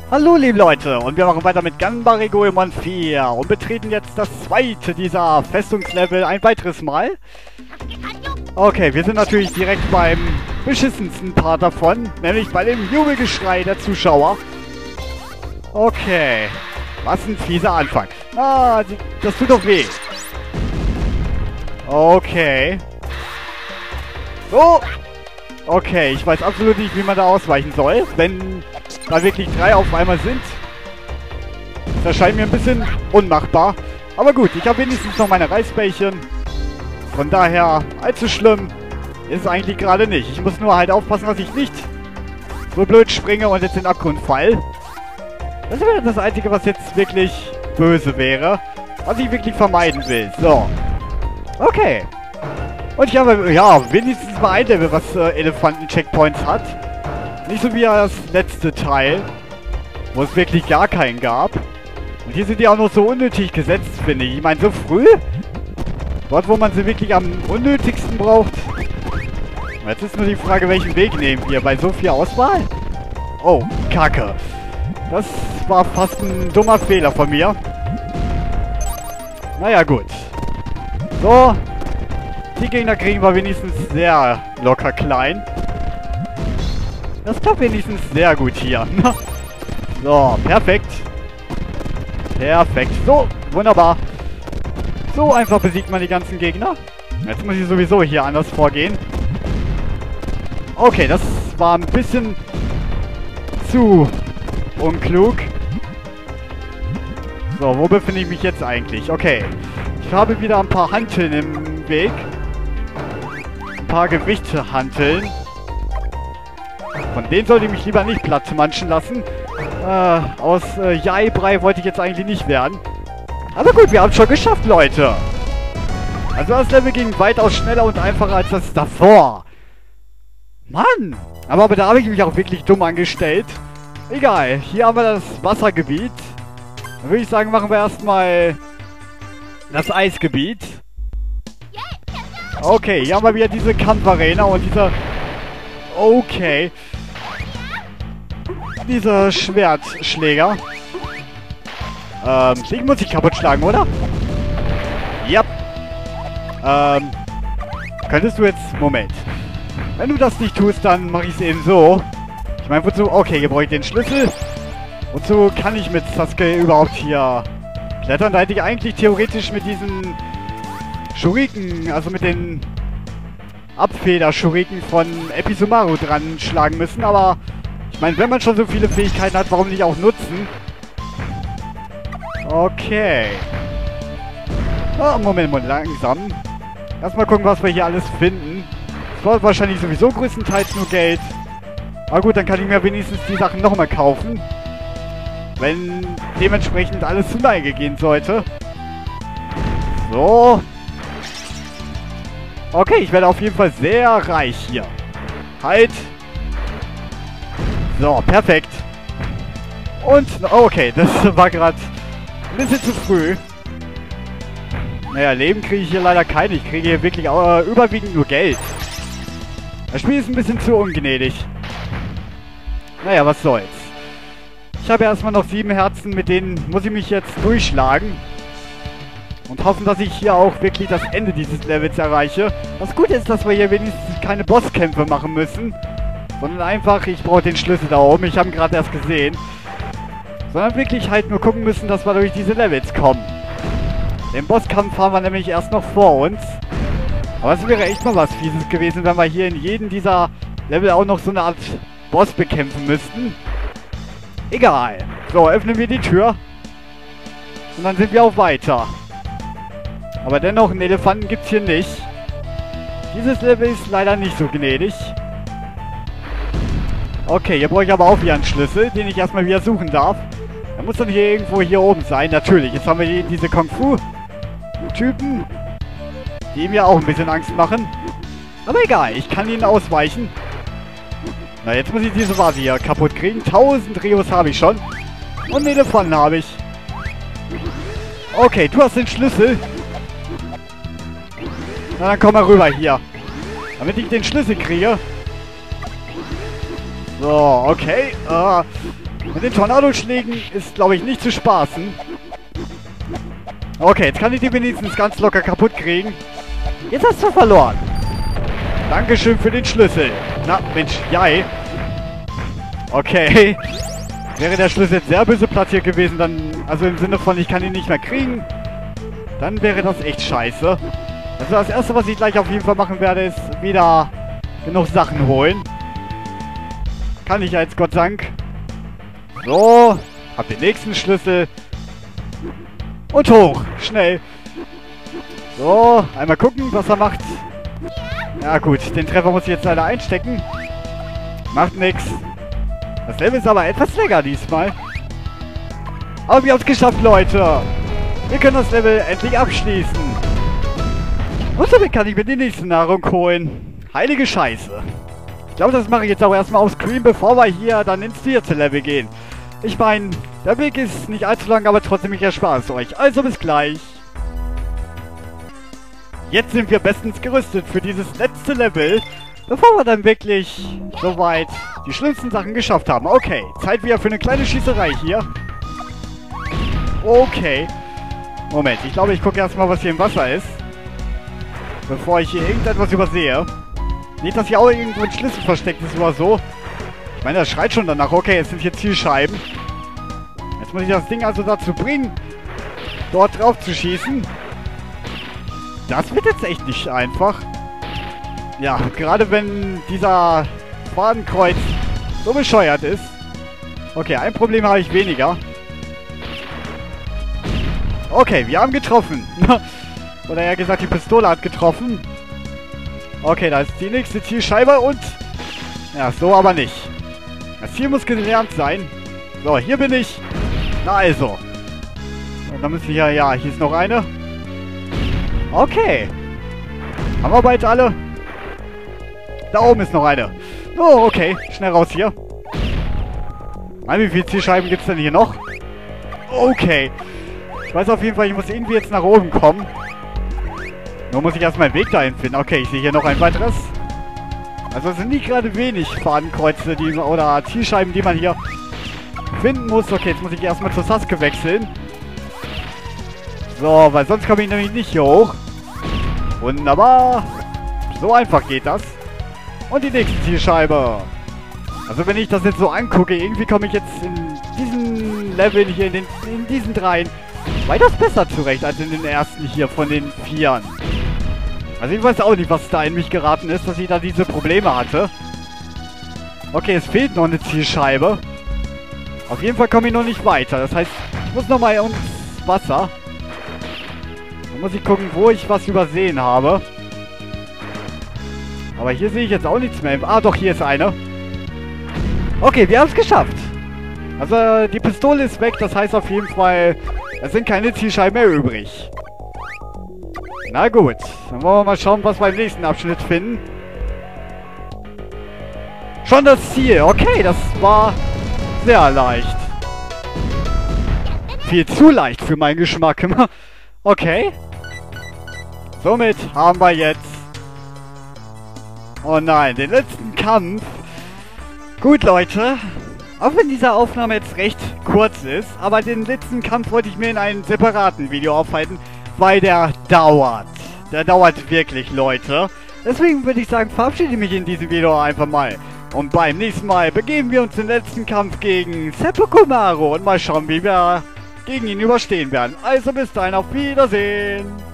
Hallo liebe Leute, und wir machen weiter mit Ganbare Goemon 4 und betreten jetzt das zweite dieser Festungslevel ein weiteres Mal. Okay, wir sind natürlich direkt beim beschissensten Part davon, nämlich bei dem Jubelgeschrei der Zuschauer. Okay, was ein fieser Anfang. Ah, das tut doch weh. Okay. So. Okay, ich weiß absolut nicht, wie man da ausweichen soll, wenn da wirklich 3 auf einmal sind. Das erscheint mir ein bisschen unmachbar. Aber gut, ich habe wenigstens noch meine Reisbällchen. Von daher, allzu schlimm ist es eigentlich gerade nicht. Ich muss nur halt aufpassen, dass ich nicht so blöd springe und jetzt in den Abgrund fall. Das wäre das Einzige, was jetzt wirklich böse wäre. Was ich wirklich vermeiden will. So. Okay. Und ich habe, ja, wenigstens mal ein Level, was Elefanten-Checkpoints hat. Nicht so wie das letzte Teil, wo es wirklich gar keinen gab. Und hier sind die auch noch so unnötig gesetzt, finde ich. Ich meine, so früh? Dort, wo man sie wirklich am unnötigsten braucht. Und jetzt ist nur die Frage, welchen Weg nehmen wir bei so viel Auswahl? Oh, Kacke. Das war fast ein dummer Fehler von mir. Naja, gut. So. Die Gegner kriegen wir wenigstens sehr locker klein. Das klappt wenigstens sehr gut hier. So, perfekt. Perfekt. So, wunderbar. So einfach besiegt man die ganzen Gegner. Jetzt muss ich sowieso hier anders vorgehen. Okay, das war ein bisschen zu unklug. So, wo befinde ich mich jetzt eigentlich? Okay. Ich habe wieder ein paar Hanteln im Weg. Ein paar Gewichtehanteln. Von denen sollte ich mich lieber nicht platt manchen lassen. Aus Jai-Brei wollte ich jetzt eigentlich nicht werden. Aber gut, wir haben es schon geschafft, Leute. Also das Level ging weitaus schneller und einfacher als das davor. Mann! Aber da habe ich mich auch wirklich dumm angestellt. Egal, hier haben wir das Wassergebiet. Dann würde ich sagen, machen wir erstmal das Eisgebiet. Okay, hier haben wir wieder diese Kampfarena und dieser... Okay. Dieser Schwertschläger. Den muss ich kaputt schlagen, oder? Ja. Könntest du jetzt... Moment. Wenn du das nicht tust, dann mache ich es eben so. Ich meine, wozu... Okay, hier brauche ich den Schlüssel. Wozu kann ich mit Sasuke überhaupt hier klettern? Da hätte ich eigentlich theoretisch mit diesen Shuriken, also mit den Abfeder-Shuriken von Episomaru dran schlagen müssen. Aber ich meine, wenn man schon so viele Fähigkeiten hat, warum nicht auch nutzen? Okay. Oh, Moment, langsam. Erstmal gucken, was wir hier alles finden. Das braucht wahrscheinlich sowieso größtenteils nur Geld. Aber gut, dann kann ich mir wenigstens die Sachen nochmal kaufen. Wenn dementsprechend alles zu Neige gehen sollte. So. Okay, ich werde auf jeden Fall sehr reich hier. Halt. So, perfekt. Und, okay, das war gerade ein bisschen zu früh. Naja, Leben kriege ich hier leider keine. Ich kriege hier wirklich überwiegend nur Geld. Das Spiel ist ein bisschen zu ungnädig. Naja, was soll's. Ich habe erstmal noch 7 Herzen, mit denen muss ich mich jetzt durchschlagen. Und hoffen, dass ich hier auch wirklich das Ende dieses Levels erreiche. Das Gute ist, dass wir hier wenigstens keine Bosskämpfe machen müssen. Sondern einfach, ich brauche den Schlüssel da oben, ich habe ihn gerade erst gesehen. Sondern wirklich halt nur gucken müssen, dass wir durch diese Levels kommen. Den Bosskampf haben wir nämlich erst noch vor uns. Aber es wäre echt mal was Fieses gewesen, wenn wir hier in jedem dieser Level auch noch so eine Art Boss bekämpfen müssten. Egal. So, öffnen wir die Tür. Und dann sind wir auch weiter. Aber dennoch, einen Elefanten gibt es hier nicht. Dieses Level ist leider nicht so gnädig. Okay, hier brauche ich aber auch wieder einen Schlüssel, den ich erstmal wieder suchen darf. Er muss dann hier irgendwo hier oben sein. Natürlich, jetzt haben wir hier diese Kung-Fu-Typen, die mir auch ein bisschen Angst machen. Aber egal, ich kann ihnen ausweichen. Na, jetzt muss ich diese Vase hier kaputt kriegen. 1000 Rios habe ich schon. Und einen Elefanten habe ich. Okay, du hast den Schlüssel. Na, dann komm mal rüber hier. Damit ich den Schlüssel kriege. So, okay. Mit den Tornadoschlägen ist, glaube ich, nicht zu spaßen. Okay, jetzt kann ich die wenigstens ganz locker kaputt kriegen. Jetzt hast du verloren. Dankeschön für den Schlüssel. Na, Mensch, jai. Okay. Wäre der Schlüssel jetzt sehr böse platziert gewesen, dann... Also im Sinne von, ich kann ihn nicht mehr kriegen. Dann wäre das echt scheiße. Also das Erste, was ich gleich auf jeden Fall machen werde, ist wieder genug Sachen holen. Kann ich ja jetzt, Gott sei Dank. So. Hab den nächsten Schlüssel. Und hoch. Schnell. So. Einmal gucken, was er macht. Ja gut, den Treffer muss ich jetzt leider einstecken. Macht nix. Das Level ist aber etwas länger diesmal. Aber wir haben es geschafft, Leute. Wir können das Level endlich abschließen. Und somit kann ich mir die nächste Nahrung holen. Heilige Scheiße. Ich glaube, das mache ich jetzt auch erstmal auf Screen, bevor wir hier dann ins vierte Level gehen. Ich meine, der Weg ist nicht allzu lang, aber trotzdem, ich erspare es euch. Also bis gleich. Jetzt sind wir bestens gerüstet für dieses letzte Level, bevor wir dann wirklich soweit die schlimmsten Sachen geschafft haben. Okay, Zeit wieder für eine kleine Schießerei hier. Okay. Moment, ich glaube, ich gucke erstmal, was hier im Wasser ist. Bevor ich hier irgendetwas übersehe. Nicht, dass hier auch irgendwo ein Schlüssel versteckt ist oder so. Ich meine, das schreit schon danach. Okay, jetzt sind hier Zielscheiben. Jetzt muss ich das Ding also dazu bringen, dort drauf zu schießen. Das wird jetzt echt nicht einfach. Ja, gerade wenn dieser Fadenkreuz so bescheuert ist. Okay, ein Problem habe ich weniger. Okay, wir haben getroffen. Oder eher gesagt, die Pistole hat getroffen. Okay, da ist die nächste Zielscheibe und... Ja, so aber nicht. Das Ziel muss gelernt sein. So, hier bin ich. Na also. Und dann müssen wir hier... Ja, hier ist noch eine. Okay. Haben wir bald alle? Da oben ist noch eine. Oh, okay. Schnell raus hier. Wie viele Zielscheiben gibt es denn hier noch? Okay. Ich weiß auf jeden Fall, ich muss irgendwie jetzt nach oben kommen. Nur muss ich erstmal einen Weg dahin finden. Okay, ich sehe hier noch ein weiteres. Also es sind nicht gerade wenig Fadenkreuze oder Zielscheiben, die man hier finden muss. Okay, jetzt muss ich erstmal zur Sasuke wechseln. So, weil sonst komme ich nämlich nicht hier hoch. Wunderbar. So einfach geht das. Und die nächste Zielscheibe. Also wenn ich das jetzt so angucke, irgendwie komme ich jetzt in diesen Leveln hier, in diesen dreien, weitaus besser zurecht als in den ersten hier von den vieren. Also ich weiß auch nicht, was da in mich geraten ist, dass ich da diese Probleme hatte. Okay, es fehlt noch eine Zielscheibe. Auf jeden Fall komme ich noch nicht weiter. Das heißt, ich muss nochmal ins Wasser. Da muss ich gucken, wo ich was übersehen habe. Aber hier sehe ich jetzt auch nichts mehr. Ah, doch, hier ist eine. Okay, wir haben es geschafft. Also, die Pistole ist weg. Das heißt auf jeden Fall, es sind keine Zielscheiben mehr übrig. Na gut. Dann wollen wir mal schauen, was wir im nächsten Abschnitt finden. Schon das Ziel. Okay, das war sehr leicht. Viel zu leicht für meinen Geschmack. Okay. Somit haben wir jetzt... Oh nein, den letzten Kampf. Gut, Leute. Auch wenn diese Aufnahme jetzt recht kurz ist, aber den letzten Kampf wollte ich mir in einem separaten Video aufhalten, weil der dauert. Der dauert wirklich, Leute. Deswegen würde ich sagen, verabschiede ich mich in diesem Video einfach mal. Und beim nächsten Mal begeben wir uns in den letzten Kampf gegen Seppuku Maru und mal schauen, wie wir gegen ihn überstehen werden. Also bis dahin, auf Wiedersehen.